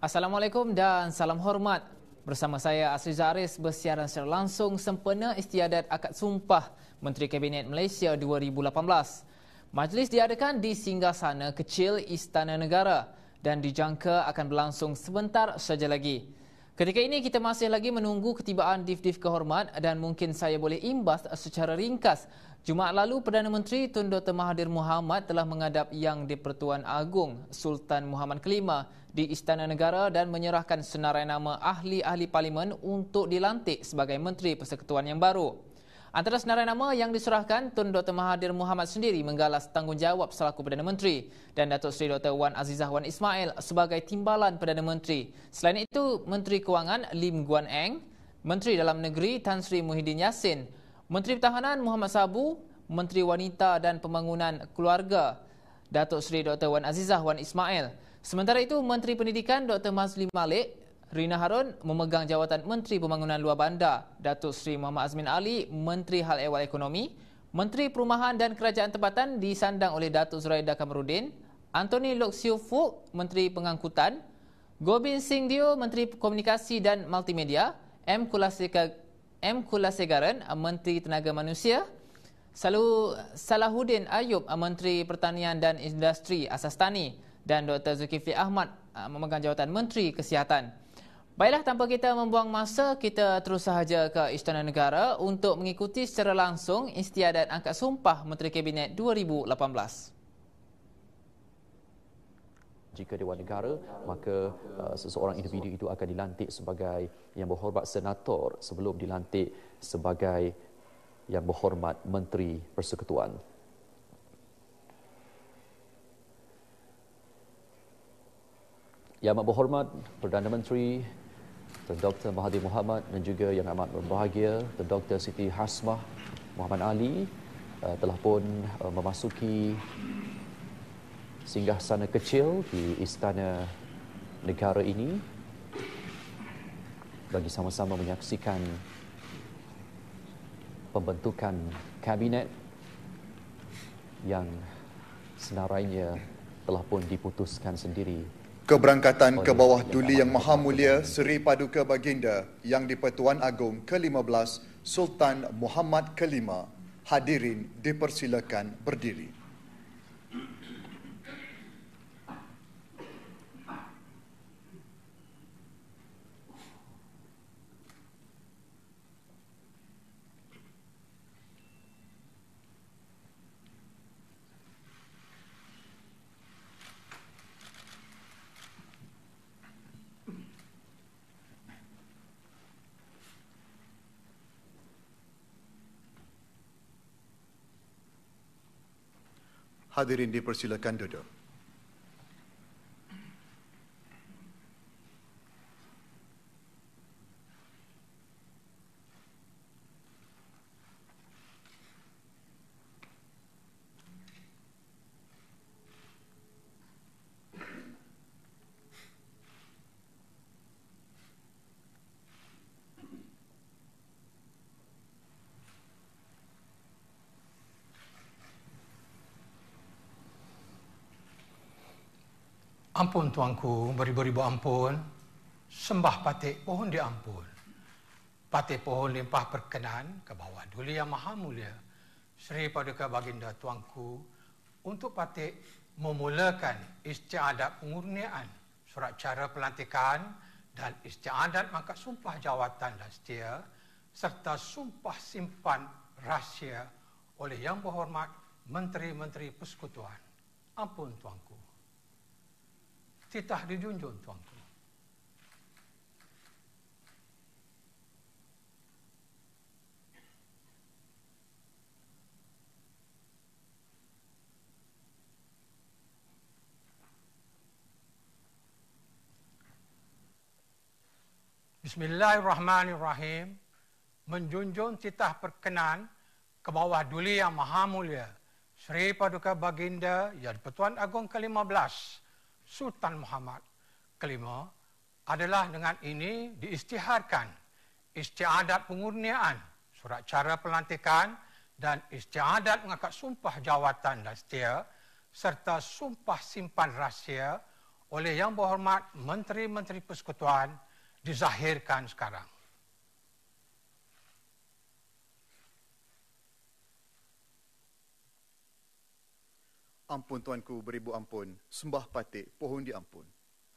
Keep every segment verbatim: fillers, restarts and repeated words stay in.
Assalamualaikum dan salam hormat. Bersama saya Asriza Aris bersiaran secara langsung sempena istiadat akad sumpah Menteri Kabinet Malaysia dua ribu lapan belas. Majlis diadakan di singgasana kecil Istana Negara dan dijangka akan berlangsung sebentar saja lagi. Ketika ini kita masih lagi menunggu ketibaan Div-Div Kehormat dan mungkin saya boleh imbas secara ringkas. Jumaat lalu, Perdana Menteri Tun Doktor Mahathir Mohamad telah menghadap Yang di-Pertuan Agong Sultan Muhammad Kelima di Istana Negara dan menyerahkan senarai nama ahli-ahli parlimen untuk dilantik sebagai Menteri Persekutuan yang baru. Antara senarai nama yang diserahkan, Tun Doktor Mahathir Mohamad sendiri menggalas tanggungjawab selaku Perdana Menteri dan Datuk Seri Doktor Wan Azizah Wan Ismail sebagai Timbalan Perdana Menteri. Selain itu, Menteri Kewangan Lim Guan Eng, Menteri Dalam Negeri Tan Sri Muhyiddin Yassin, Menteri Pertahanan Muhammad Sabu, Menteri Wanita dan Pembangunan Keluarga Datuk Seri Doktor Wan Azizah Wan Ismail. Sementara itu, Menteri Pendidikan Doktor Mazli Malik Rina Harun memegang jawatan Menteri Pembangunan Luar Bandar. Datuk Seri Muhammad Azmin Ali, Menteri Hal Ehwal Ekonomi. Menteri Perumahan dan Kerajaan Tempatan disandang oleh Datuk Zuraida Kamarudin. Anthony Loke Siu Fook, Menteri Pengangkutan. Gobind Singh Dio, Menteri Komunikasi dan Multimedia. M. Kulaseka M. Kulasegaran, Menteri Tenaga Manusia. Salu Salahuddin Ayub, Menteri Pertanian dan Industri Asas Tani. Dan Doktor Zulkifli Ahmad memegang jawatan Menteri Kesihatan. Baiklah, tanpa kita membuang masa, kita terus sahaja ke Istana Negara untuk mengikuti secara langsung istiadat angkat sumpah Menteri Kabinet dua ribu lapan belas. Jika Dewan Negara, maka uh, seseorang individu itu akan dilantik sebagai Yang Berhormat Senator sebelum dilantik sebagai Yang Berhormat Menteri Persekutuan. Yang Amat Berhormat Perdana Menteri Tun Doktor Mahathir Mohamad dan juga Yang Amat Berbahagia Tun Doktor Siti Hasmah Muhammad Ali uh, telah pun uh, memasuki singgasana kecil di Istana Negara ini bagi sama-sama menyaksikan pembentukan kabinet yang senarainya telah pun diputuskan sendiri. Keberangkatan ke bawah Duli Yang Maha Mulia Seri Paduka Baginda Yang di-Pertuan Agong ke lima belas Sultan Muhammad Kelima. Hadirin dipersilakan berdiri. Hadirin dipersilakan duduk. Ampun tuanku, beribu-ribu ampun, sembah patik pohon diampun. Patik pohon limpah perkenan ke bawah Duli Yang Maha Mulia Seri Paduka Baginda tuanku untuk patik memulakan istiadat pengurniaan surat cara pelantikan dan istiadat mangkat sumpah jawatan dan setia serta sumpah simpan rahsia oleh Yang Berhormat Menteri-Menteri Persekutuan. Ampun tuanku. Titah dijunjung tuanku. Bismillahirrahmanirrahim. Menjunjung titah perkenan ke bawah Duli Yang Maha Mulia Seri Paduka Baginda Yang di-Pertuan Agong ke lima belas Sultan Muhammad Kelima adalah dengan ini diisytiharkan istiadat pengurniaan surat cara pelantikan dan istiadat mengangkat sumpah jawatan dan setia serta sumpah simpan rahsia oleh Yang Berhormat Menteri-Menteri Persekutuan dizahirkan sekarang. Ampun tuanku beribu ampun, sembah patik pohon diampun.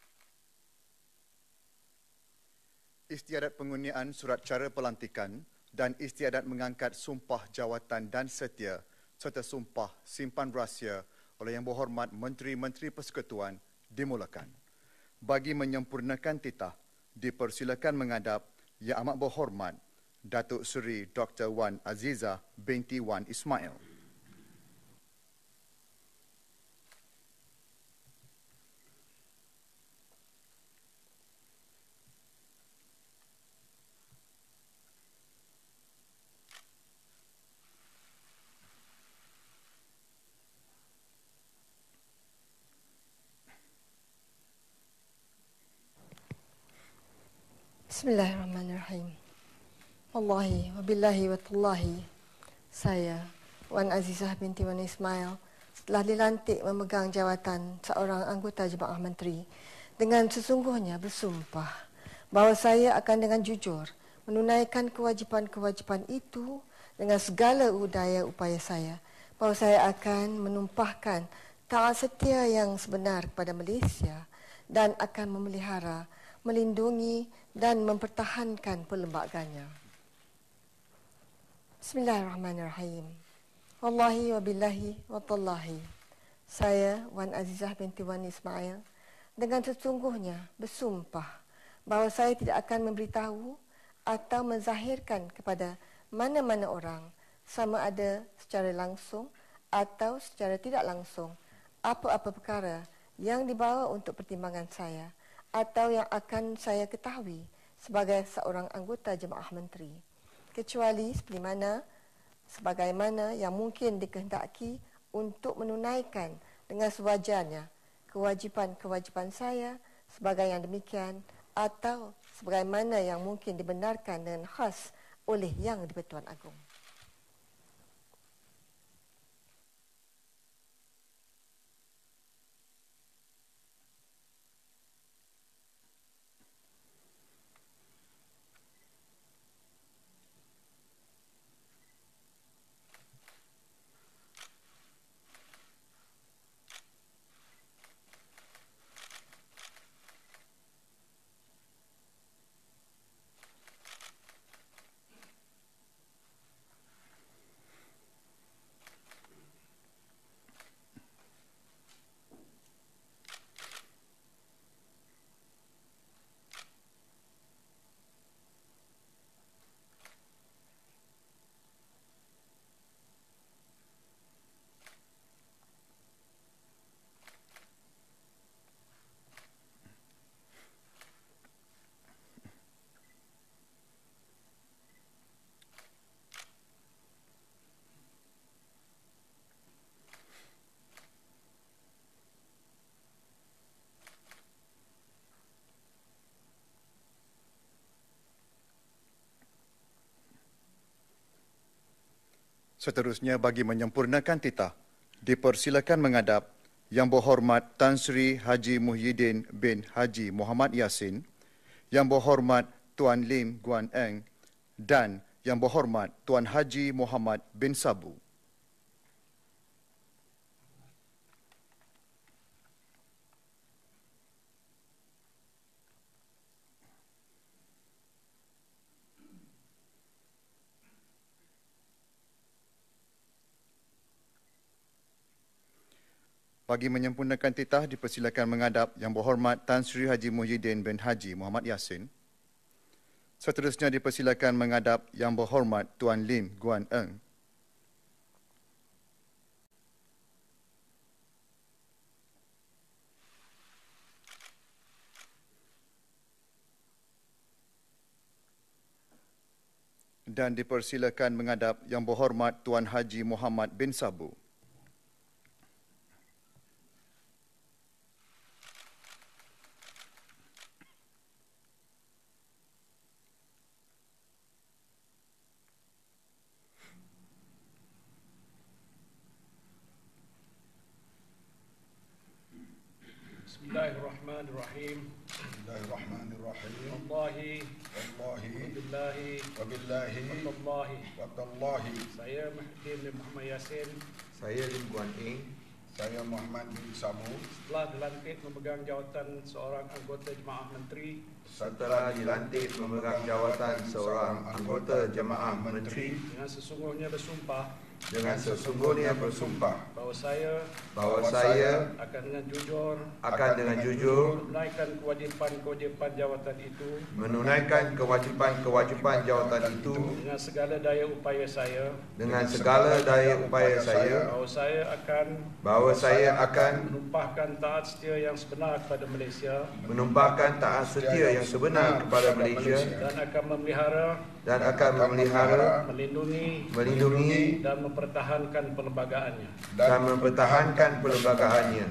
Istiadat pengundian surat cara pelantikan dan istiadat mengangkat sumpah jawatan dan setia serta sumpah simpan rahsia oleh Yang Berhormat Menteri-Menteri Persekutuan dimulakan. Bagi menyempurnakan titah, dipersilakan menghadap Yang Amat Berhormat Datuk Seri Doktor Wan Azizah binti Wan Ismail. Bismillahirrahmanirrahim. Wallahi wabillahi watallahi. Saya, Wan Azizah binti Wan Ismail, telah dilantik memegang jawatan seorang anggota Jemaah Menteri dengan sesungguhnya bersumpah bahawa saya akan dengan jujur menunaikan kewajipan-kewajipan itu dengan segala daya upaya saya, bahawa saya akan menumpahkan taat setia yang sebenar kepada Malaysia dan akan memelihara, melindungi dan mempertahankan perlembagaannya. Bismillahirrahmanirrahim. Wallahi wabillahi watallahi. Saya, Wan Azizah binti Wan Ismail, dengan sesungguhnya bersumpah bahawa saya tidak akan memberitahu atau menzahirkan kepada mana-mana orang, sama ada secara langsung atau secara tidak langsung, apa-apa perkara yang dibawa untuk pertimbangan saya atau yang akan saya ketahui sebagai seorang anggota Jemaah Menteri, kecuali seperti mana sebagaimana yang mungkin dikehendaki untuk menunaikan dengan sewajarnya kewajipan-kewajipan saya sebagai yang demikian atau sebagaimana yang mungkin dibenarkan dengan khas oleh Yang di-Pertuan Agong. Seterusnya, bagi menyempurnakan titah, dipersilakan menghadap Yang Berhormat Tan Sri Haji Muhyiddin bin Haji Muhammad Yassin, Yang Berhormat Tuan Lim Guan Eng dan Yang Berhormat Tuan Haji Muhammad bin Sabu. Bagi menyempurnakan titah, dipersilakan menghadap Yang Berhormat Tan Sri Haji Muhyiddin bin Haji Muhammad Yassin. Seterusnya dipersilakan menghadap Yang Berhormat Tuan Lim Guan Eng. Dan dipersilakan menghadap Yang Berhormat Tuan Haji Muhammad bin Sabu. Bismillahirrahmanirrahim. Wabillahi Wallahi. Wallahi. Saya Muhyiddin bin Muhammad Yassin. Saya Lim Guan Eng. Saya Muhammad bin Samu. Setelah dilantik memegang jawatan seorang anggota Jemaah Menteri. Setelah dilantik memegang jawatan seorang anggota Jemaah Menteri. Dengan sesungguhnya bersumpah. Dengan sesungguhnya bersumpah Bahawa saya. Bahawa saya. Akan dengan jujur. Akan dengan jujur. Menunaikan kewajipan-kewajipan jawatan itu. Menunaikan kewajipan-kewajipan jawatan itu. Dengan segala daya upaya saya. Dengan segala daya upaya saya. Bahawa saya akan. Bahawa saya akan. Menumpahkan taat setia yang sebenar kepada Malaysia. Menumpahkan taat setia yang sebenar kepada Malaysia. Dan akan memelihara. Dan akan memelihara. Melindungi. Melindungi. Dan mempertahankan perlembagaannya. Dan mempertahankan perlembagaannya.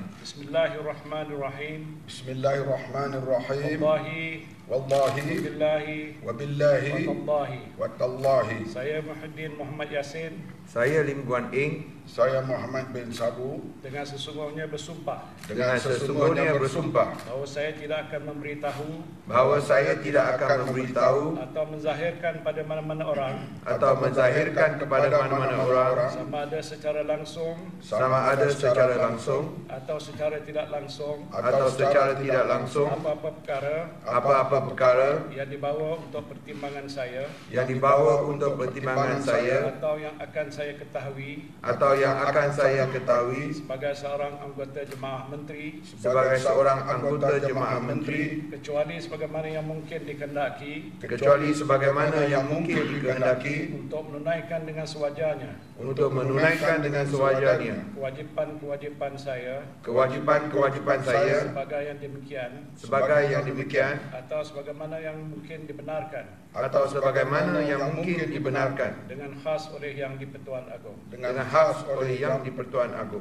Bismillahirrahmanirrahim. Bismillahirrahmanirrahim. Wallahi. Wallahi. Wabillahi. Wabillahi. Watallahi. Watallahi. Saya Muhyiddin Muhammad Yassin. Saya Lim Guan Eng. Saya Muhammad bin Sabu. Dengan sesungguhnya bersumpah. Dengan sesungguhnya bersumpah. Bahawa saya tidak akan memberitahu. Bahawa saya tidak akan memberitahu. Atau menzahirkan pada mana-mana orang. Atau menzahirkan kepada mana-mana orang. Sama ada secara langsung. Sama ada secara langsung. Atau secara tidak langsung. Atau secara tidak langsung. Apa-apa perkara. Apa-apa perkara. Yang dibawa untuk pertimbangan saya. Yang dibawa untuk pertimbangan saya. Atau yang akan saya ketahui. Atau yang akan saya ketahui sebagai seorang anggota Jemaah Menteri. Sebagai seorang anggota Jemaah Menteri. Kecuali sebagaimana yang mungkin dikehendaki. Kecuali sebagaimana yang mungkin dikehendaki. Untuk menunaikan dengan sewajarnya. Untuk menunaikan dengan sewajarnya. Kewajipan-kewajipan saya. Kewajipan-kewajipan saya. Sebagai yang demikian. Sebagai yang demikian. Atau sebagaimana yang mungkin dibenarkan. Atau sebagaimana yang mungkin dibenarkan. Dengan khas oleh Yang di-Pertuan Agong. Dengan khas oleh Yang di-Pertuan Agong.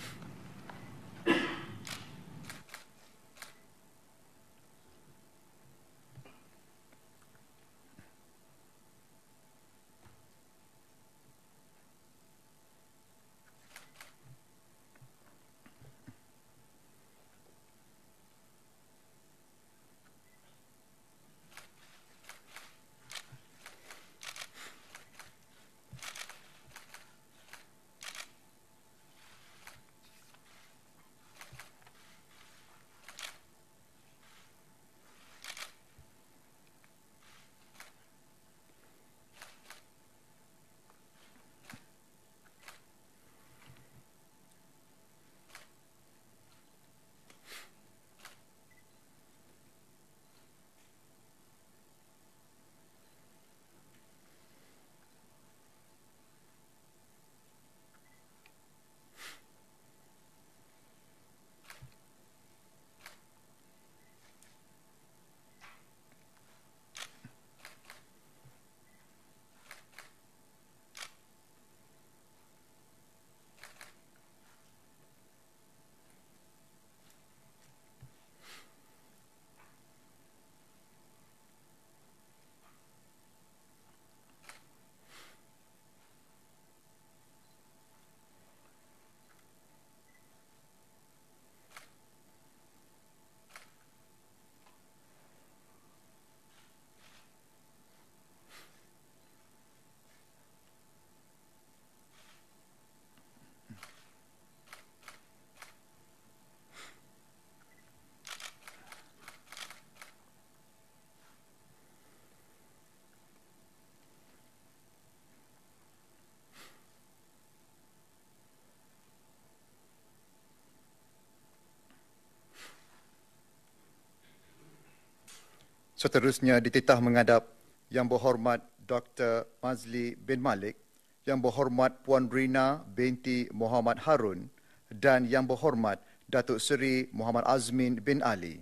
Seterusnya dititah menghadap Yang Berhormat Doktor Mazli bin Malik, Yang Berhormat Puan Rina binti Muhammad Harun dan Yang Berhormat Datuk Seri Muhammad Azmin bin Ali.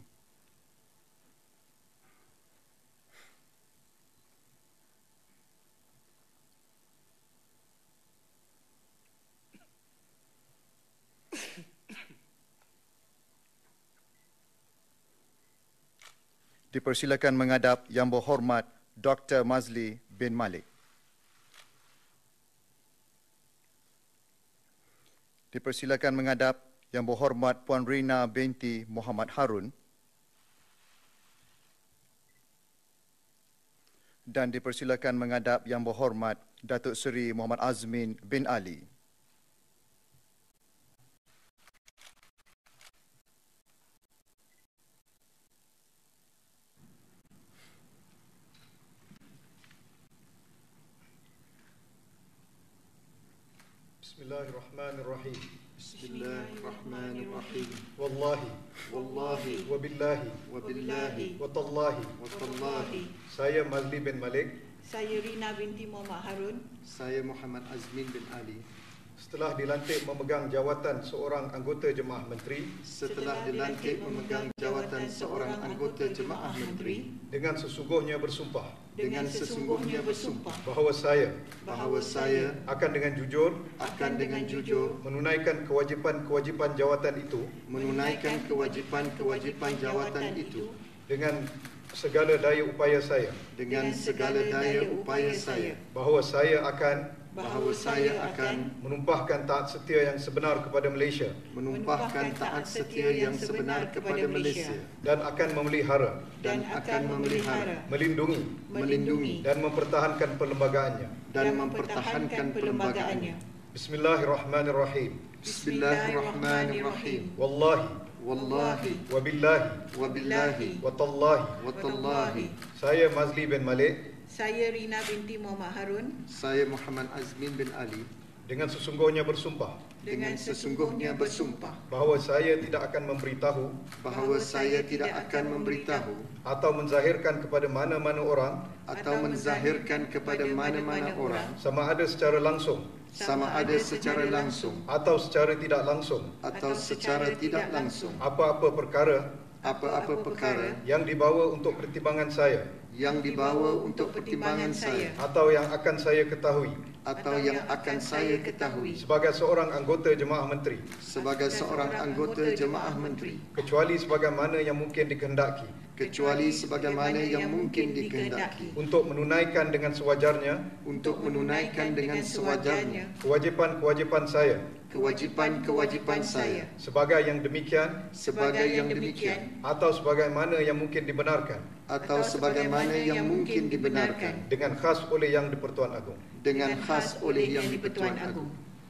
Dipersilakan menghadap Yang Berhormat Doktor Mazli bin Malik. Dipersilakan menghadap Yang Berhormat Puan Rina binti Muhammad Harun dan dipersilakan menghadap Yang Berhormat Datuk Seri Muhammad Azmin bin Ali. Bismillahirrahmanirrahim. Bismillahirrahmanirrahim. Wallahi, Wallahi, wabillahi, wabillahi, watallahi, watallahi. saya Mazli bin Malik, saya Rina binti Muhammad Harun, Saya Muhammad Azmin bin Ali. setelah dilantik memegang jawatan seorang anggota Jemaah Menteri Setelah dilantik memegang jawatan seorang anggota Jemaah Menteri, dengan sesungguhnya bersumpah dengan sesungguhnya bersumpah bahawa saya bahawa saya akan dengan jujur akan dengan jujur menunaikan kewajipan-kewajipan jawatan itu menunaikan kewajipan-kewajipan jawatan itu dengan segala daya upaya saya, dengan segala daya upaya saya, bahawa saya akan bahawa saya akan menumpahkan taat setia yang sebenar kepada Malaysia menumpahkan taat setia yang sebenar kepada Malaysia dan akan memelihara, dan akan memelihara, melindungi melindungi dan mempertahankan perlembagaannya. dan mempertahankan perlembagaannya. Bismillahirrahmanirrahim. Bismillahirrahmanirrahim. Wallahi, Wallahi, wabillahi, wabillahi, watallahi, watallahi. saya Mazli bin Malik, saya Rina binti Muhammad Harun, Saya Muhammad Azmin bin Ali. dengan sesungguhnya bersumpah Dengan sesungguhnya bersumpah bahawa saya tidak akan memberitahu bahawa saya tidak akan memberitahu atau menzahirkan kepada mana-mana orang atau menzahirkan kepada mana-mana orang sama ada secara langsung sama ada secara langsung atau secara tidak langsung atau secara tidak langsung apa-apa perkara apa-apa perkara yang dibawa untuk pertimbangan saya yang dibawa untuk pertimbangan saya atau yang akan saya ketahui atau yang akan saya ketahui sebagai seorang anggota Jemaah Menteri sebagai seorang anggota Jemaah Menteri, kecuali sebagaimana yang mungkin dikehendaki kecuali sebagaimana yang mungkin dikehendaki untuk menunaikan dengan sewajarnya untuk menunaikan dengan sewajarnya kewajipan-kewajipan saya kewajipan-kewajipan saya sebagai yang demikian sebagai yang demikian atau sebagaimana yang mungkin dibenarkan atau sebagaimana yang mungkin dibenarkan dengan khas oleh Yang di-Pertuan Agong. dengan khas oleh Yang di-Pertuan Agong.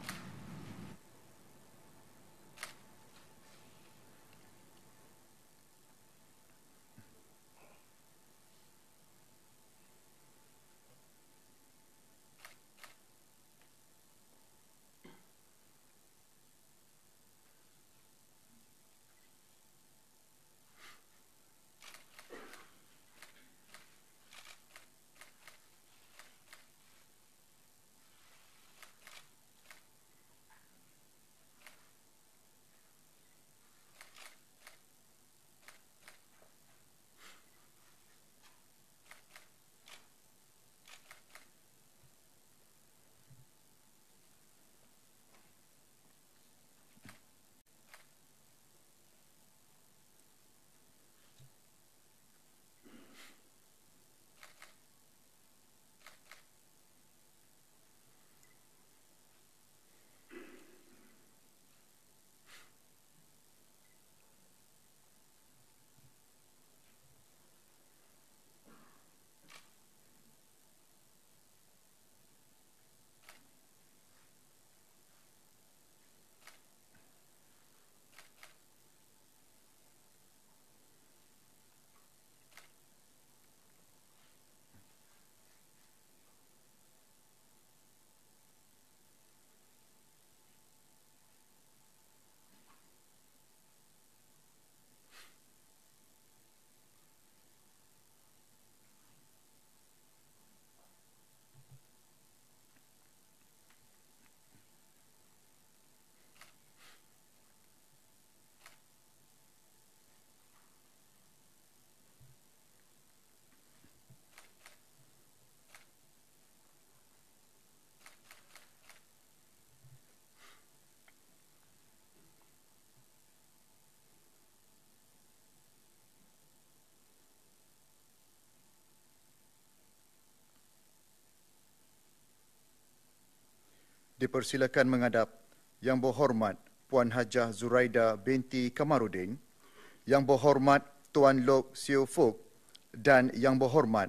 Dipersilakan menghadap Yang Berhormat Puan Hajah Zuraida binti Kamarudin, Yang Berhormat Tuan Lok Siew Fook dan Yang Berhormat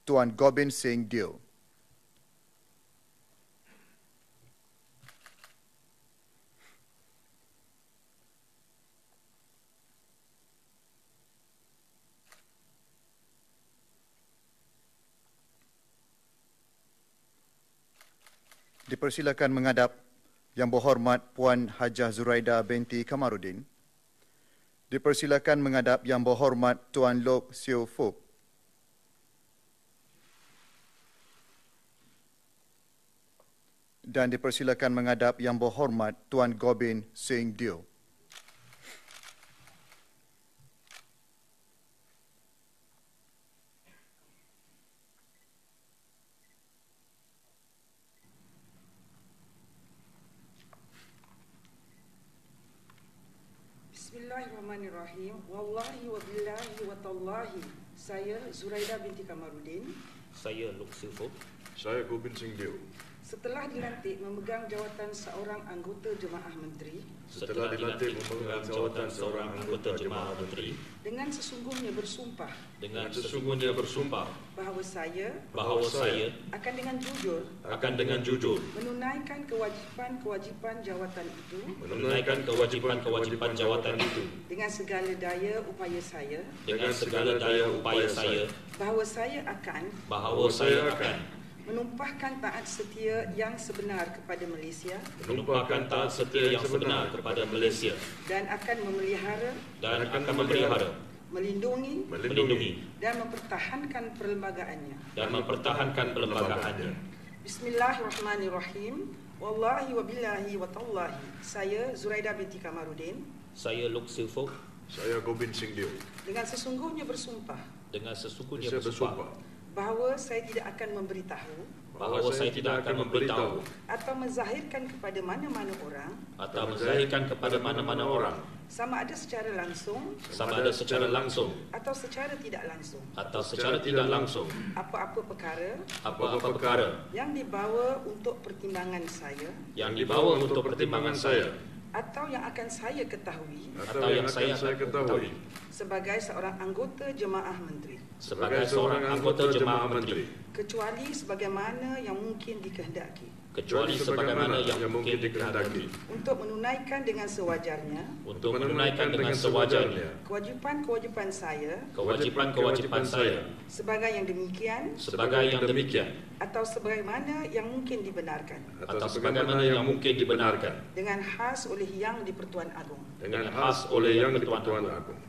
Tuan Gobind Singh Deo. Dipersilakan menghadap Yang Berhormat Puan Hajah Zuraida binti Kamarudin. Dipersilakan menghadap Yang Berhormat Tuan Lok Siew Fook. Dan dipersilakan menghadap Yang Berhormat Tuan Gobind Singh Deo. Bismillahirrahmanirrahim. Wallahi wa billahi wa tallahi. Saya Zuraida binti Kamarudin. Saya Lok Siew Fook. Saya Gobind Singh Deo. Setelah dilantik memegang jawatan seorang anggota Jemaah Menteri. Setelah dilantik memegang jawatan seorang anggota Jemaah Menteri. Dengan sesungguhnya bersumpah. Dengan sesungguhnya bersumpah. Bahawa saya. Bahawa saya. Akan dengan jujur. Akan dengan jujur. Menunaikan kewajipan-kewajipan jawatan itu. Menunaikan kewajipan-kewajipan jawatan itu. Dengan segala daya upaya saya. Dengan segala daya upaya saya. Bahawa saya akan. Bahawa saya akan. Menumpahkan taat setia yang sebenar kepada Malaysia. Menumpahkan taat setia yang sebenar kepada Malaysia. Dan akan memelihara. Dan akan memelihara. Melindungi. Melindungi. Dan mempertahankan perlembagaannya. Dan mempertahankan perlembagaannya. Bismillahirrahmanirrahim. Wallahi wa billahi wa tallahi. Saya Zuraida binti Kamarudin. Saya Lok Siew Fook. Saya Gobind Singh Deo. Dengan sesungguhnya bersumpah. Dengan sesungguhnya bersumpah. Bahawa saya tidak akan memberitahu. Bahawa saya tidak akan memberitahu. Atau menzahirkan kepada mana-mana orang. Atau menzahirkan kepada mana-mana orang. Sama ada secara langsung. Sama ada secara langsung. Atau secara tidak langsung. Atau secara tidak langsung. Apa-apa perkara. Apa-apa perkara. Yang dibawa untuk pertimbangan saya. Yang dibawa untuk pertimbangan saya. Atau yang akan saya ketahui. Atau yang saya ketahui. Sebagai seorang anggota Jemaah Menteri. Sebagai seorang anggota Jemaah Menteri. Kecuali sebagaimana yang mungkin dikehendaki. Kecuali sebagaimana yang mungkin dikehendaki. Untuk menunaikan dengan sewajarnya. Untuk menunaikan dengan sewajarnya. Kewajipan-kewajipan saya. Kewajipan-kewajipan saya. Sebagai yang demikian. Sebagai yang demikian. Atau sebagaimana yang mungkin dibenarkan. Atau sebagaimana yang mungkin dibenarkan. Dengan khas oleh Yang di-Pertuan Agong. Dengan khas oleh Yang di-Pertuan Agong.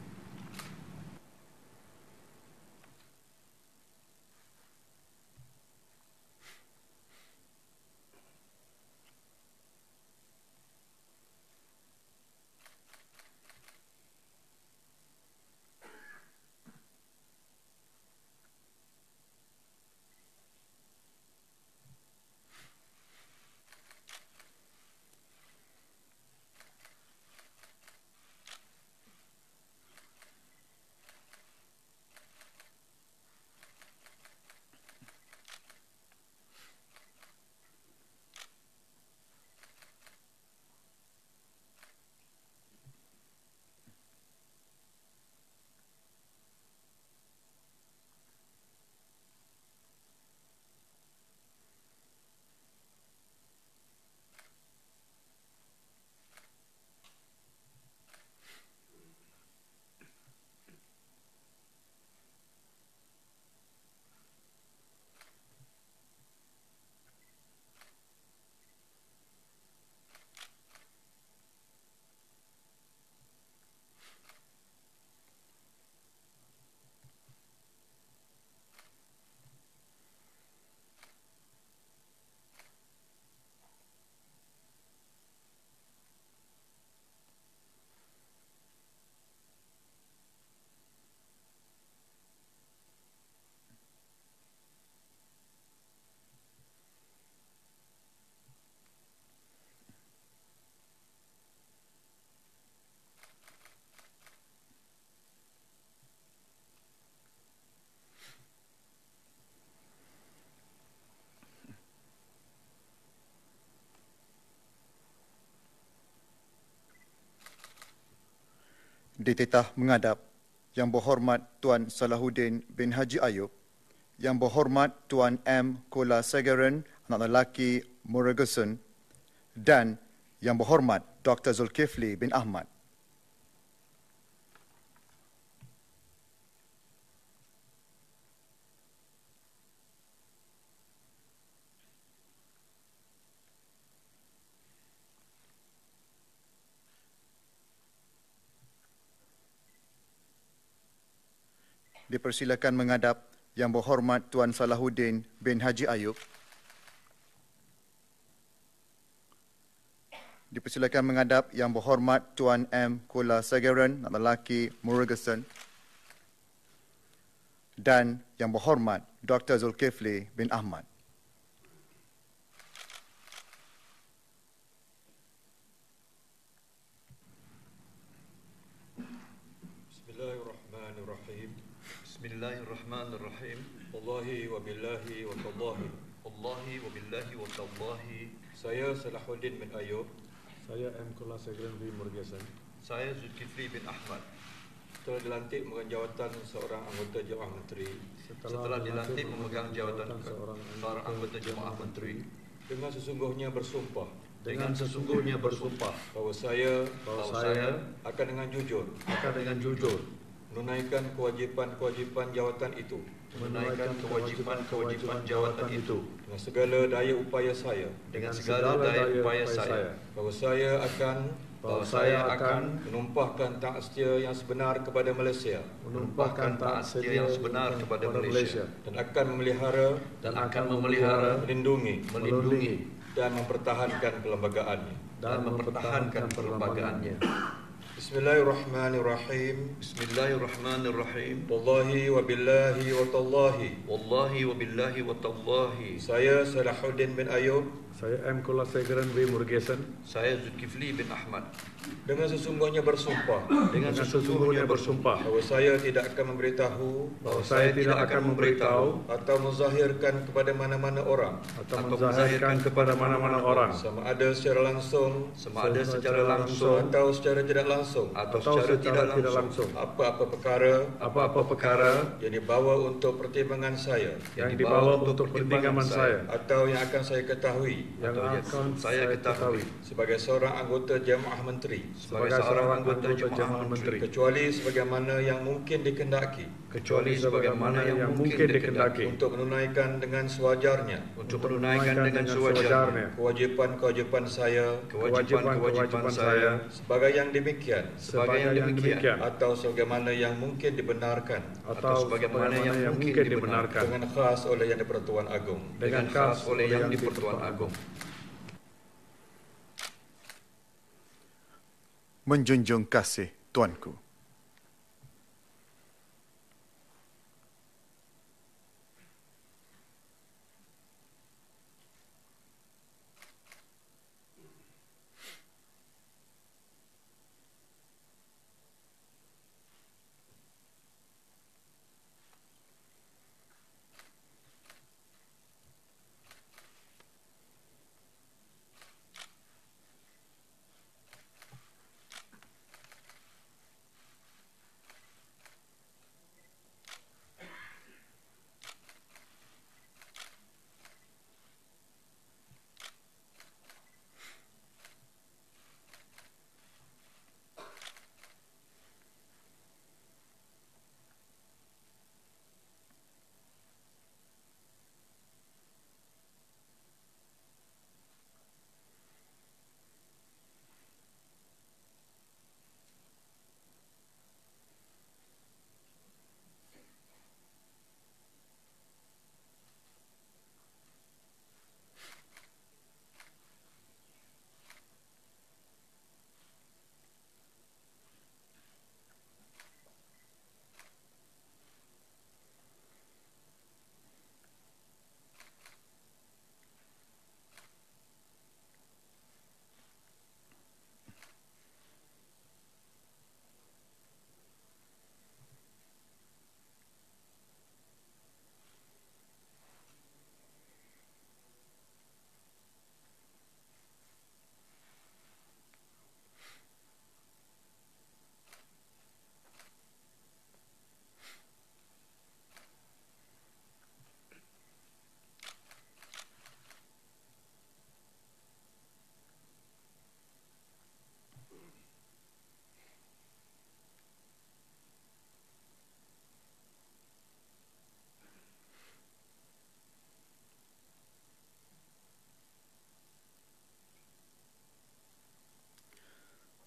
Dititah menghadap Yang Berhormat Tuan Salahuddin bin Haji Ayub, Yang Berhormat Tuan M. Kulasegaran, anak lelaki Murugesan, dan Yang Berhormat Doktor Zulkifli bin Ahmad. Dipersilakan menghadap Yang Berhormat Tuan Salahuddin bin Haji Ayub. Dipersilakan menghadap Yang Berhormat Tuan M. Kulasegaran, anak lelaki Murugesan, dan Yang Berhormat Doktor Zulkifli bin Ahmad. Bismillahirrahmanirrahim. Bismillahirrahmanirrahim. Wallahi wa billahi wa tallahi. Wallahi wa billahi wa tallahi. Saya Salahuddin bin Ayub. Saya M. Kulasegaran bin Murugesan. Saya Zulkifli bin Ahmad. Setelah dilantik memegang jawatan seorang anggota Jemaah Menteri. Setelah, Setelah dilantik memegang jawatan seorang, seorang anggota Jemaah Menteri. Dengan sesungguhnya bersumpah. Dengan sesungguhnya bersumpah bahawa saya, bahawa saya akan dengan jujur, akan dengan jujur menunaikan kewajipan-kewajipan jawatan itu, menunaikan kewajipan-kewajipan jawatan itu dengan segala daya upaya saya, dengan segala daya upaya saya, bahawa saya akan bahawa saya akan menumpahkan taat setia yang sebenar kepada Malaysia, menumpahkan taat setia yang sebenar kepada Malaysia, dan akan memelihara dan akan memelihara, melindungi, melindungi dan mempertahankan perlembagaannya, dan mempertahankan perlembagaannya. Bismillahirrahmanirrahim. Bismillahirrahmanirrahim. Wallahi wa billahi wa tallahi. Wallahi wa billahi wa tallahi. Saya Salahuddin bin Ayub. Saya M. Kulasegaran bin Murugesan. Saya Zulkifli bin Ahmad. Dengan sesungguhnya bersumpah. Dengan sesungguhnya bersumpah. Bahawa saya tidak akan memberitahu. Bahawa saya tidak akan memberitahu. Atau menzahirkan kepada mana-mana orang. Atau menzahirkan kepada mana-mana orang. Sama ada secara langsung. Sama ada secara langsung. Atau secara tidak langsung. Atau secara tidak langsung. Apa-apa perkara. Apa-apa perkara. Yang dibawa untuk pertimbangan saya. Yang dibawa untuk pertimbangan saya. Atau yang akan saya ketahui. Yang akan saya ketahui sebagai seorang anggota Jemaah Menteri, sebagai seorang anggota Jemaah Menteri, kecuali sebagaimana yang mungkin dikendaki, kecuali sebagaimana yang mungkin dikendaki, untuk menunaikan dengan sewajarnya, untuk menunaikan dengan sewajarnya kewajipan-kewajipan saya, kewajipan-kewajipan saya, sebagai yang demikian, sebagai yang demikian, atau sebagaimana yang mungkin dibenarkan, atau sebagaimana yang mungkin dibenarkan, dengan khas oleh Yang di-Pertuan Agong, dengan khas oleh Yang di-Pertuan Agong. Menjunjung kasih Tuanku.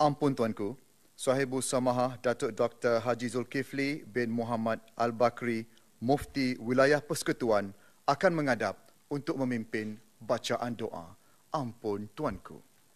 Ampun Tuanku, Sahibu Samahah Datuk Doktor Haji Zulkifli bin Muhammad Al-Bakri, Mufti Wilayah Persekutuan akan menghadap untuk memimpin bacaan doa. Ampun Tuanku.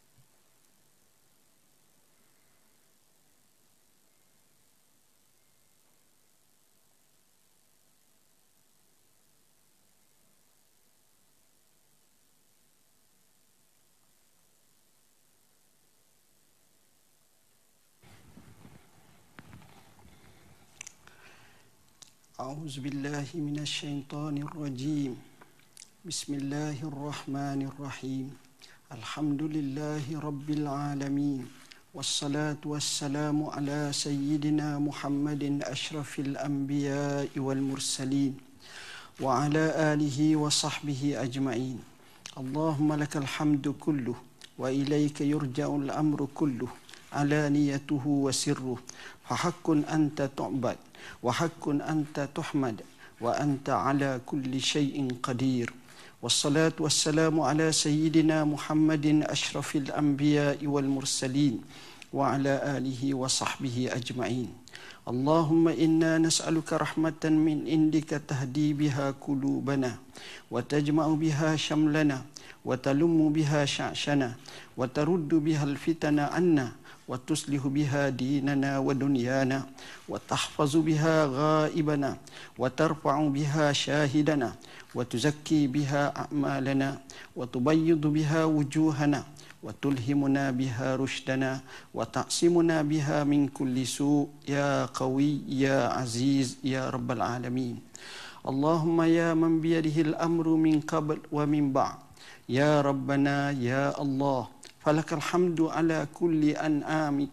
أعوذ بالله من الشيطان الرجيم بسم الله الرحمن الرحيم الحمد لله رب العالمين والصلاة والسلام على سيدنا محمد أشرف الأنبياء والمرسلين وعلى آله وصحبه أجمعين اللهم لك الحمد كله وإليك يرجع الأمر كله علانيته وسره فحق أنت تعبد وحق أنت تحمد وأنت على كل شيء قدير والصلاة والسلام على سيدنا محمد أشرف الأنبياء والمرسلين وعلى آله وصحبه أجمعين اللهم إنا نسألك رحمة من عندك تهدي بها قلوبنا وتجمع بها شملنا وتلم بها شعشنا وترد بها الفتن عنا وتصلح بها ديننا ودنيانا وتحفظ بها غائبنا وترفع بها شاهدنا وتزكي بها أعمالنا وتبيض بها وجوهنا وتلهمنا بها رشدنا وتعصمنا بها من كل سوء يا قوي يا عزيز يا رب العالمين اللهم يا من بيده الأمر من قبل ومن بعد يا ربنا يا الله فلك الحمد على كل أنعامك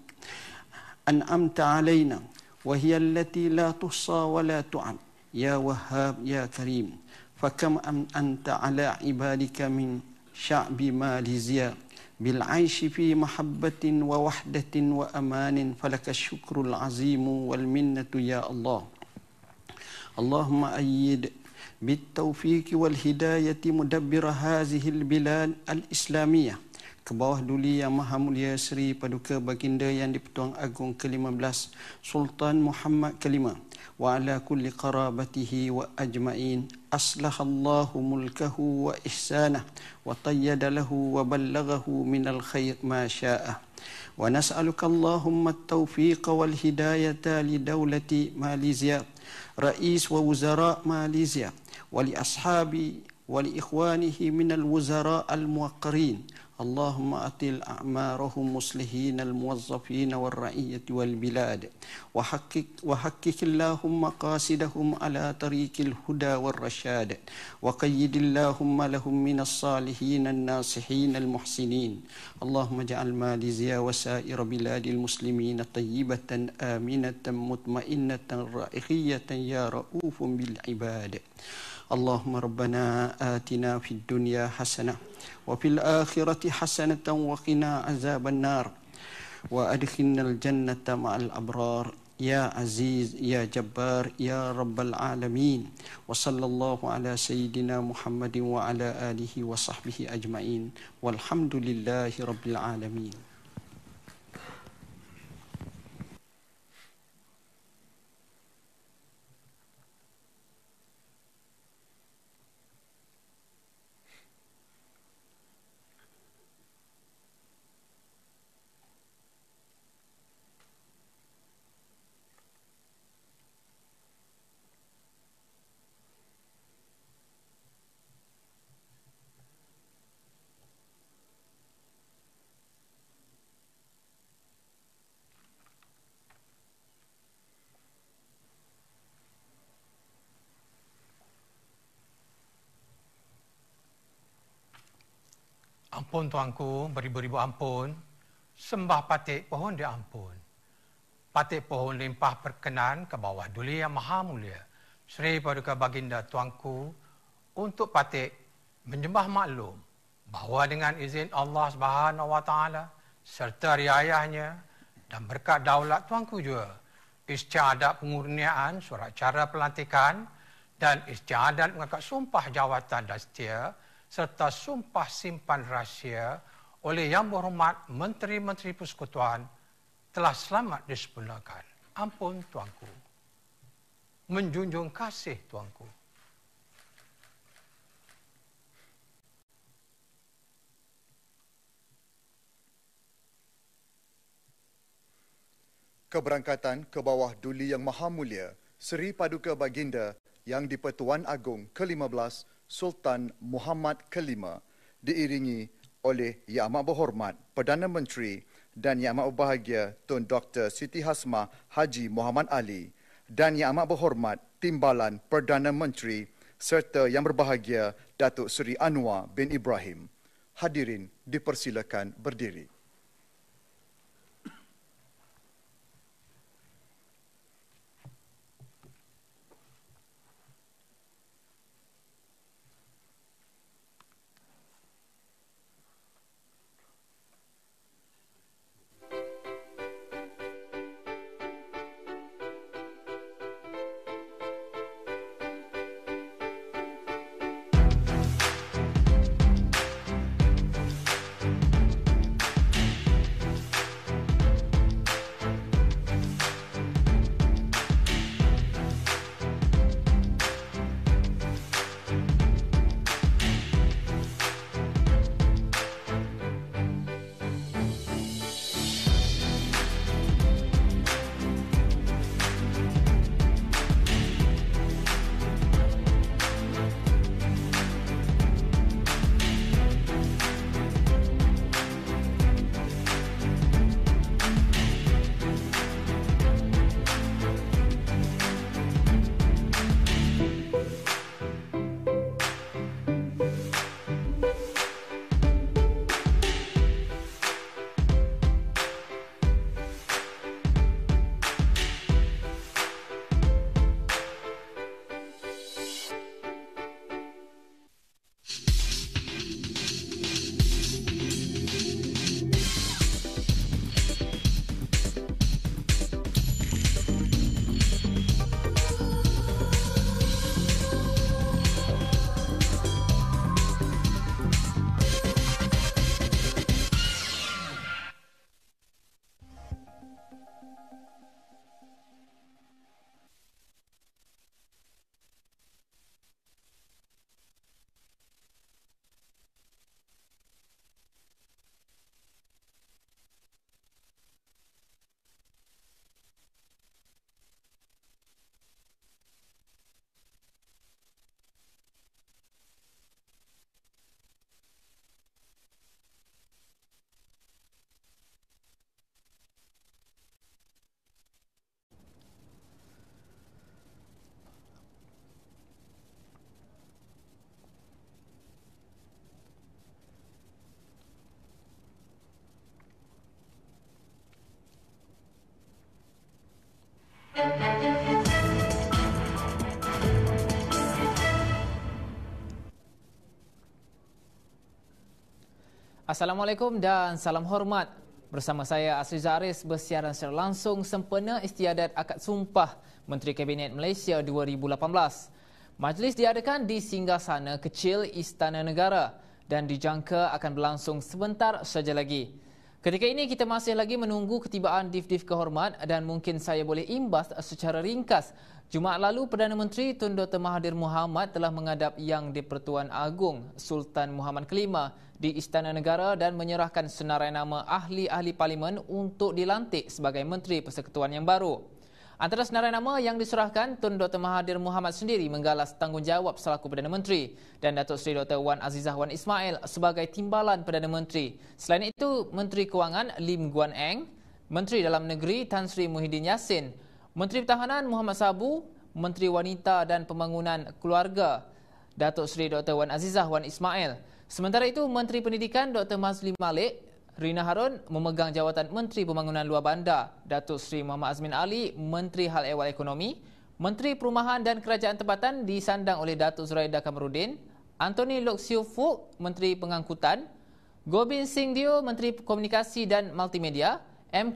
أنعمت علينا وهي التي لا تحصى ولا تعد يا وهاب يا كريم فكم أنت على عبادك من شعب ماليزيا بالعيش في محبة ووحدة وأمان فلك الشكر العظيم والمنة يا الله اللهم أيد بالتوفيق والهداية مدبر هذه البلاد الإسلامية ke bawah duli Yang Maha Mulia Seri Paduka Baginda Yang di-Pertuan Agong ke lima belas Sultan Muhammad kelima wa ala kulli qarabatihi wa ajma'in aslahallahu mulkahu wa ihsanah wa tayyada lahu wa ballaghahu minal khair ma sya'a wa nas'aluka Allahumma at-tawfiqa wal hidayata li dawlati Malaysia rais wa wuzara Malaysia wa li ashabi wa li ikhwanihi minal wuzara al-muwaqqirin اللهم أطل أعمارهم مصلحين الموظفين والرعية والبلاد وحقق, وحقق اللهم مقاصدهم على طريق الهدى والرشاد وقيد اللهم لهم من الصالحين الناصحين المحسنين اللهم اجعل ماليزيا وسائر بلاد المسلمين طيبة آمنة مطمئنة رائحية يا رؤوف بالعباد اللهم ربنا آتنا في الدنيا حسنة وفي الآخرة حسنة وقنا عذاب النار وأدخلنا الجنة مع الأبرار يا عزيز يا جبار يا رب العالمين وصلى الله على سيدنا محمد وعلى آله وصحبه أجمعين والحمد لله رب العالمين. Ampun tuanku, beribu-ribu ampun, sembah patik pohon dia ampun. Patik pohon limpah perkenan ke bawah duli Yang Maha Mulia Seri Paduka Baginda tuanku untuk patik menyembah maklum bahawa dengan izin Allah Subhanahu Wa Taala serta riayahnya dan berkat daulat tuanku juga, istiadat pengurniaan surat cara pelantikan dan istiadat mengangkat sumpah jawatan dan setia serta sumpah simpan rahsia oleh Yang Berhormat Menteri-Menteri Persekutuan telah selamat disempurnakan. Ampun tuanku. Menjunjung kasih tuanku. Keberangkatan ke bawah Duli Yang Maha Mulia Seri Paduka Baginda Yang di-Pertuan Agong ke lima belas Sultan Muhammad kelima diiringi oleh Yang Amat Berhormat Perdana Menteri dan Yang Amat Berbahagia Tun Doktor Siti Hasmah Haji Muhammad Ali dan Yang Amat Berhormat Timbalan Perdana Menteri serta Yang Berbahagia Datuk Seri Anwar bin Ibrahim. Hadirin dipersilakan berdiri. Assalamualaikum dan salam hormat. Bersama saya Asri Zaris bersiaran secara langsung sempena istiadat akad sumpah Menteri Kabinet Malaysia dua ribu lapan belas. Majlis diadakan di Singgasana Kecil Istana Negara dan dijangka akan berlangsung sebentar saja lagi. Ketika ini kita masih lagi menunggu ketibaan Div-Div Kehormat dan mungkin saya boleh imbas secara ringkas. Jumaat lalu Perdana Menteri Tun Doktor Mahathir Mohamad telah menghadap Yang di-Pertuan Agong Sultan Muhammad kelima di Istana Negara dan menyerahkan senarai nama ahli-ahli parlimen untuk dilantik sebagai Menteri Persekutuan yang baru. Antara senarai nama yang diserahkan, Tun Doktor Mahathir Mohamad sendiri menggalas tanggungjawab selaku Perdana Menteri dan Datuk Seri Doktor Wan Azizah Wan Ismail sebagai Timbalan Perdana Menteri. Selain itu, Menteri Kewangan Lim Guan Eng, Menteri Dalam Negeri Tan Sri Muhyiddin Yassin, Menteri Pertahanan Muhammad Sabu, Menteri Wanita dan Pembangunan Keluarga Datuk Seri Doktor Wan Azizah Wan Ismail. Sementara itu, Menteri Pendidikan Doktor Mazli Malik Rina Harun memegang jawatan Menteri Pembangunan Luar Bandar, Datuk Seri Muhammad Azmin Ali, Menteri Hal Ehwal Ekonomi, Menteri Perumahan dan Kerajaan Tempatan disandang oleh Datuk Zuraida Kamarudin, Anthony Loke Siu Fook, Menteri Pengangkutan, Gobind Singh Dio, Menteri Komunikasi dan Multimedia, M.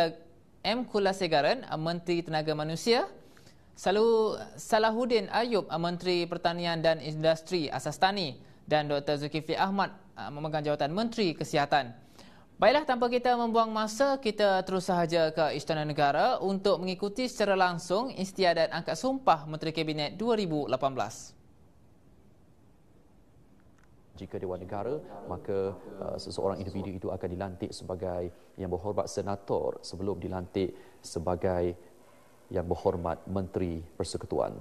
Kulasegaran, Menteri Tenaga Manusia, Salu, Salahuddin Ayub, Menteri Pertanian dan Industri Asas Tani, dan Doktor Zulkifli Ahmad memegang jawatan Menteri Kesihatan. Baiklah, tanpa kita membuang masa, kita terus sahaja ke Istana Negara untuk mengikuti secara langsung istiadat angkat sumpah Menteri Kabinet dua ribu lapan belas. Jika Dewan Negara, maka uh, seseorang individu itu akan dilantik sebagai Yang Berhormat Senator sebelum dilantik sebagai Yang Berhormat Menteri Persekutuan.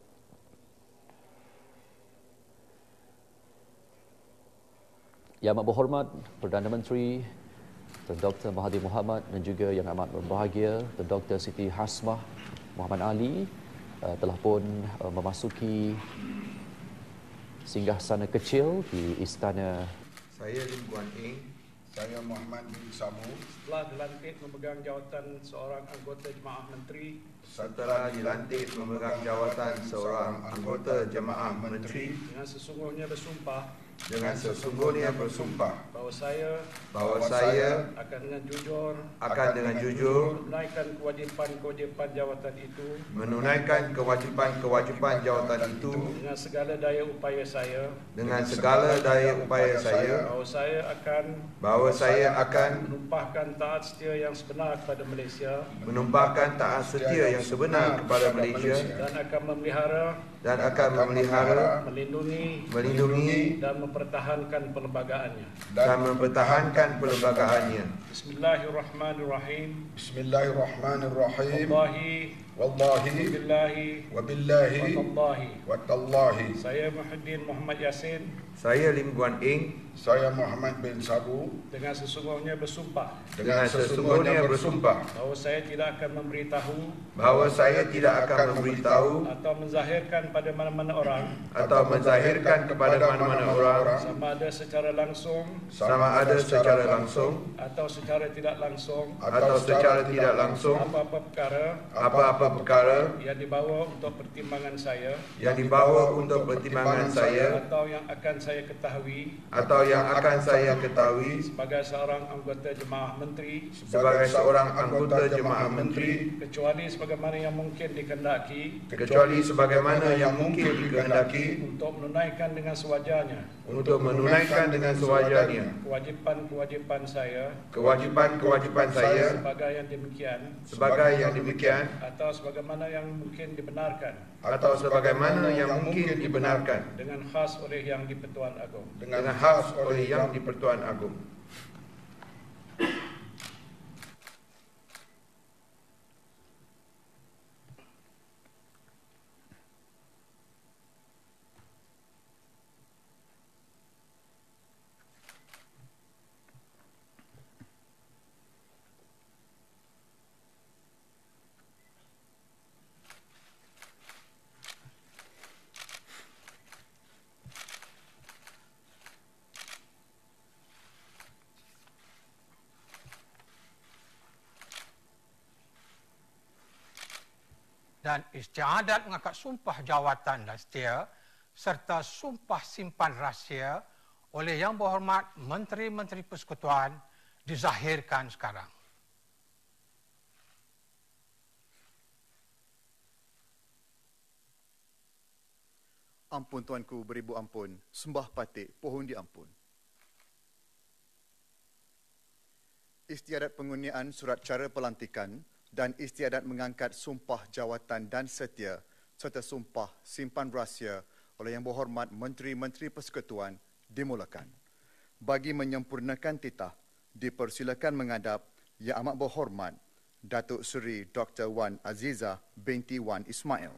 Yang Amat Berhormat Perdana Menteri Doktor Mahathir Mohamad dan juga Yang Amat Berbahagia Doktor Siti Hasmah Muhammad Ali uh, telah pun uh, memasuki singgah sana kecil di Istana. Saya Lim Guan Eng. Saya Muhammad bin Samu. Setelah dilantik memegang jawatan seorang anggota Jemaah Menteri. Setelah dilantik memegang jawatan seorang anggota Jemaah Menteri. Dengan sesungguhnya bersumpah. Dengan sesungguhnya bersumpah bahawa saya bahawa saya akan dengan jujur akan dengan jujur menunaikan kewajipan-kewajipan jawatan itu menunaikan kewajipan-kewajipan jawatan itu dengan segala daya upaya saya dengan segala daya upaya saya bahawa saya akan bahawa saya akan menumpahkan taat setia yang sebenar kepada Malaysia menumpahkan taat setia yang sebenar kepada Malaysia dan akan memelihara dan akan memelihara melindungi melindungi dan mempertahankan perlembagaannya dan mempertahankan perlembagaannya. Bismillahirrahmanirrahim. Bismillahirrahmanirrahim. Wallahi Wallahi billahi wabillahi wallahi watallahi. Saya Muhyiddin Muhammad Yassin. Saya Lim Guan Eng. Saya Muhammad bin Sabu. Dengan sesungguhnya bersumpah. Dengan sesungguhnya bersumpah bahawa saya tidak akan memberitahu bahawa saya tidak akan memberitahu atau menzahirkan pada mana-mana orang atau menzahirkan kepada mana-mana orang sama ada secara langsung sama ada secara langsung atau secara tidak langsung atau secara tidak langsung apa-apa perkara apa-apa perkara yang dibawa untuk pertimbangan saya yang dibawa untuk pertimbangan saya atau yang akan saya ketahui atau yang akan saya ketahui sebagai seorang anggota Jemaah Menteri sebagai seorang anggota Jemaah Menteri kecuali sebagaimana yang mungkin dikehendaki kecuali sebagaimana yang mungkin dikehendaki untuk menunaikan dengan sewajarnya untuk menunaikan dengan sewajarnya kewajipan-kewajipan saya kewajipan-kewajipan saya sebagai yang demikian sebagai yang demikian atau sebagaimana yang mungkin dibenarkan atau sebagaimana yang mungkin dibenarkan dengan khas oleh Yang di-Pertuan Agong dengan khas oleh Yang di-Pertuan Agong. Dan istiadat mengangkat sumpah jawatan dan setia serta sumpah simpan rahsia oleh Yang Berhormat Menteri-Menteri Persekutuan dizahirkan sekarang. Ampun tuanku beribu ampun, sembah patik pohon diampun. Istiadat pengurnian surat cara pelantikan dan istiadat mengangkat sumpah jawatan dan setia serta sumpah simpan rahsia oleh Yang Berhormat Menteri-Menteri Persekutuan dimulakan. Bagi menyempurnakan titah, dipersilakan menghadap Yang Amat Berhormat Datuk Seri Doktor Wan Azizah binti Wan Ismail.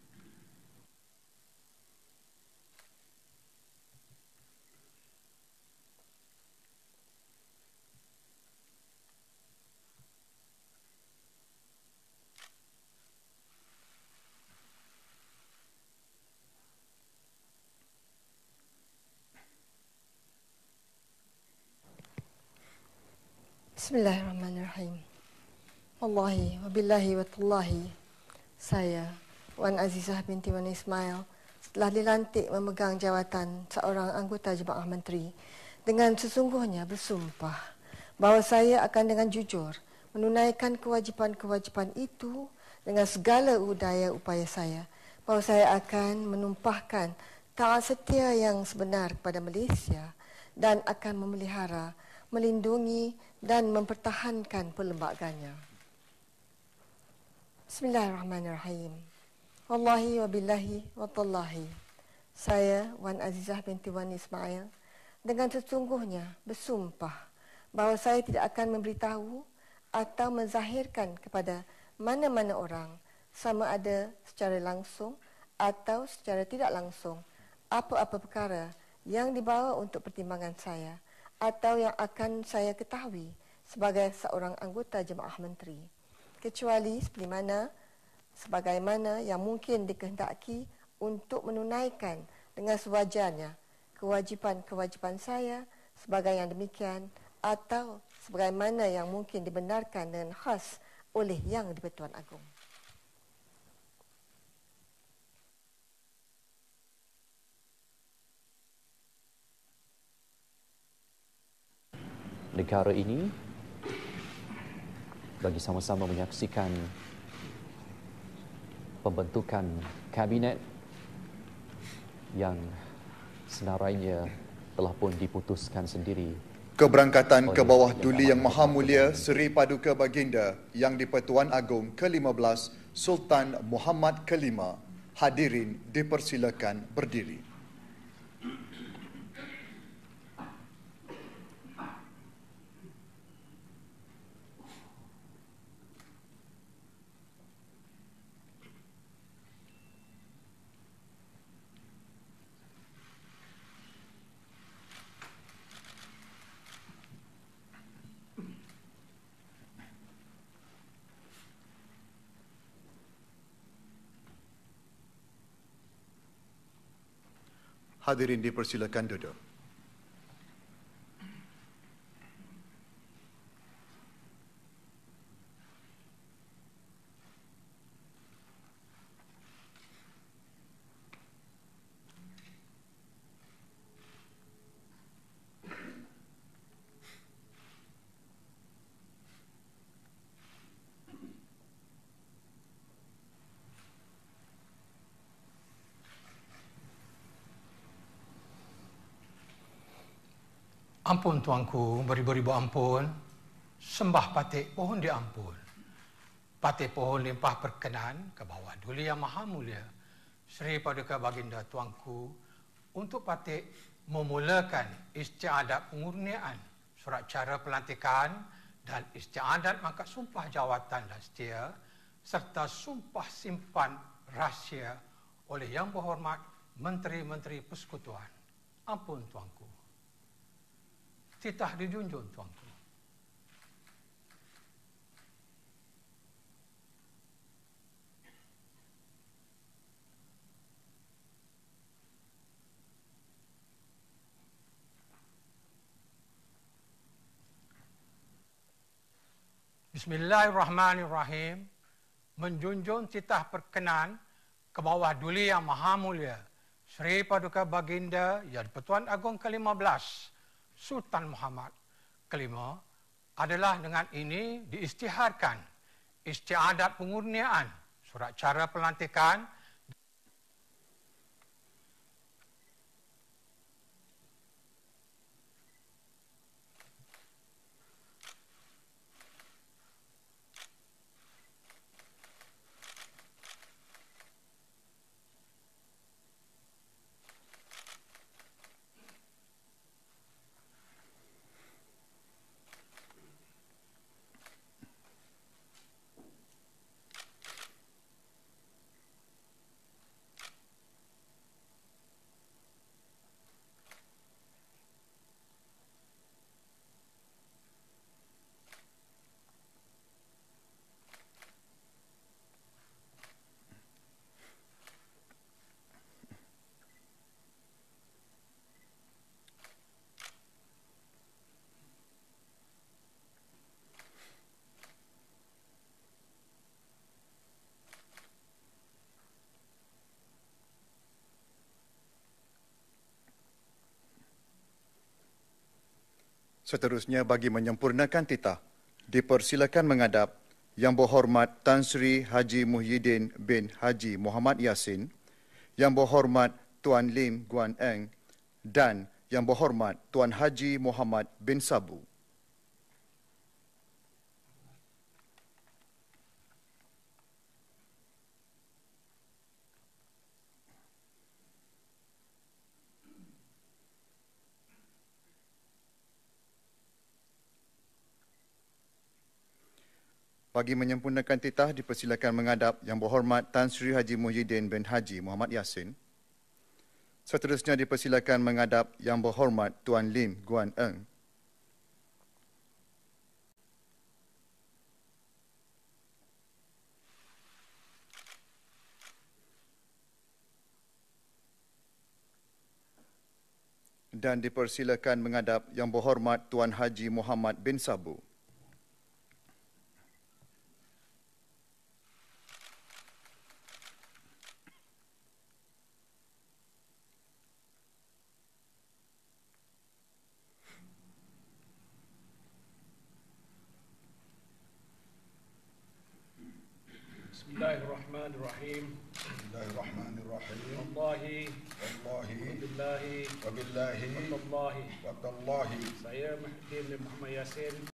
Bismillahirrahmanirrahim. Wallahi wabillahi watallahi. Saya Wan Azizah binti Wan Ismail telah dilantik memegang jawatan seorang anggota Jemaah Menteri dengan sesungguhnya bersumpah bahawa saya akan dengan jujur menunaikan kewajipan-kewajipan itu dengan segala daya upaya saya, bahawa saya akan menumpahkan taat setia yang sebenar kepada Malaysia dan akan memelihara, melindungi dan mempertahankan perlembagaannya. Bismillahirrahmanirrahim. Wallahi wa billahi wa tallahi. Saya, Wan Azizah binti Wan Ismail, dengan sesungguhnya bersumpah bahawa saya tidak akan memberitahu atau menzahirkan kepada mana-mana orang, sama ada secara langsung atau secara tidak langsung, apa-apa perkara yang dibawa untuk pertimbangan saya atau yang akan saya ketahui sebagai seorang anggota jemaah menteri, kecuali seperti mana sebagaimana yang mungkin dikehendaki untuk menunaikan dengan sewajarnya kewajipan-kewajipan saya sebagai yang demikian atau sebagaimana yang mungkin dibenarkan dengan khas oleh Yang di-Pertuan Agong. Negara ini bagi sama-sama menyaksikan pembentukan kabinet yang senarainya telah pun diputuskan sendiri. Keberangkatan ke bawah Duli Yang Maha Mulia Seri Paduka Baginda Yang di-Pertuan Agong ke lima belas Sultan Muhammad kelima, hadirin dipersilakan berdiri. Hadirin dipersilakan duduk. Ampun tuanku, beribu-ribu ampun, sembah patik pohon diampun. Patik pohon limpah perkenan ke bawah Duli Yang Maha Mulia Seri Paduka Baginda tuanku untuk patik memulakan istiadat pengurniaan surat cara pelantikan dan istiadat mangkat sumpah jawatan dan setia serta sumpah simpan rahsia oleh Yang Berhormat Menteri-Menteri Persekutuan. Ampun tuanku. Titah dijunjung tuanku. Bismillahirrahmanirrahim. Menjunjung titah perkenan ke bawah Duli Yang Maha Mulia Seri Paduka Baginda Yang di-Pertuan Agong ke lima belas Sultan Muhammad kelima adalah dengan ini diisytiharkan istiadat pengurniaan surat cara pelantikan Seterusnya bagi menyempurnakan titah, dipersilakan menghadap Yang Berhormat Tan Sri Haji Muhyiddin bin Haji Muhammad Yassin, Yang Berhormat Tuan Lim Guan Eng dan Yang Berhormat Tuan Haji Muhammad bin Sabu. Bagi menyempurnakan titah, dipersilakan menghadap Yang Berhormat Tan Sri Haji Muhyiddin bin Haji Muhammad Yassin. Seterusnya dipersilakan menghadap Yang Berhormat Tuan Lim Guan Eng. Dan dipersilakan menghadap Yang Berhormat Tuan Haji Muhammad bin Sabu. Bismillahirrahmanirrahim. Bismillahirrahmanirrahim. Wallahi. Wallahi. Wabillahi. Wabillahi. Watallahi. Watallahi. Saya Muhyiddin bin Muhammad Yassin.